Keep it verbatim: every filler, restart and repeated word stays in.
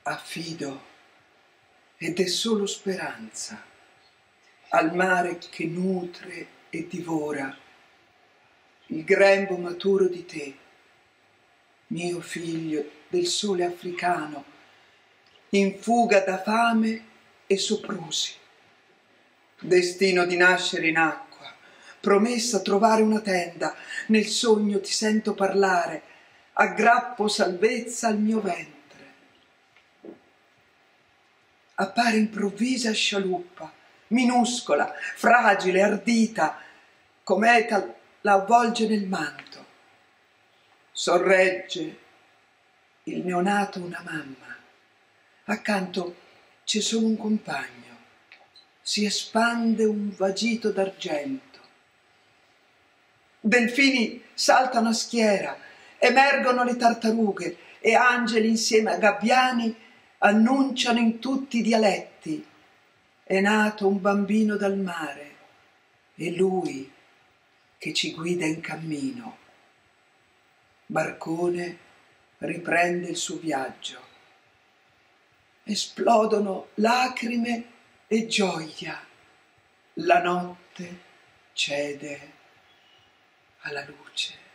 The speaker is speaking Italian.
affido ed è solo speranza al mare che nutre e divora il grembo maturo di te, mio figlio del sole africano, in fuga da fame e soprusi, destino di nascere in acqua, promessa trovare una tenda, nel sogno ti sento parlare, aggrappo salvezza al mio ventre. Appare improvvisa scialuppa, minuscola, fragile, ardita, cometa la avvolge nel manto. Sorregge il neonato una mamma, accanto c'è solo un compagno, si espande un vagito d'argento. Delfini saltano a schiera, emergono le tartarughe e angeli insieme a gabbiani annunciano in tutti i dialetti: è nato un bambino dal mare, è lui che ci guida in cammino. Barcone riprende il suo viaggio. Esplodono lacrime e gioia. La notte cede alla luce.